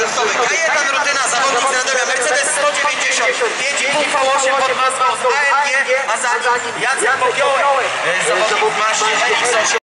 rozgrzewkowy. Kajetan Rutyna, zawodnik z Radomia, Mercedes 195, jeździ V8 pod nazwą AMG, a za nim Jacek Popiołek, zawodnik w Mazdzie RX-8.